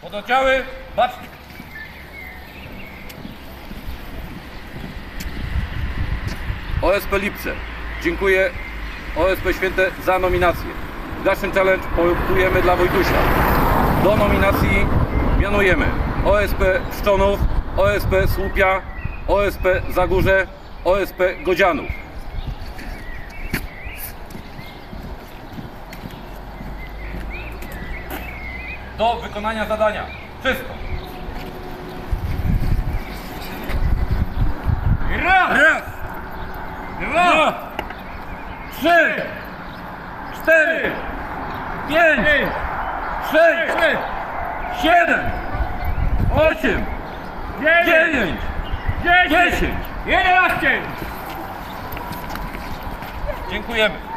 Pododdziały, bacznik. OSP Lipce. Dziękuję OSP Święte za nominację. W dalszym challenge punktujemy dla Wojtusia. Do nominacji mianujemy OSP Szczonów, OSP Słupia, OSP Zagórze, OSP Godzianów. Do wykonania zadania. Wszystko. Raz, dwa, 3, 4, 5, 6, 7, 8, 9, 10, 11. Dziękujemy.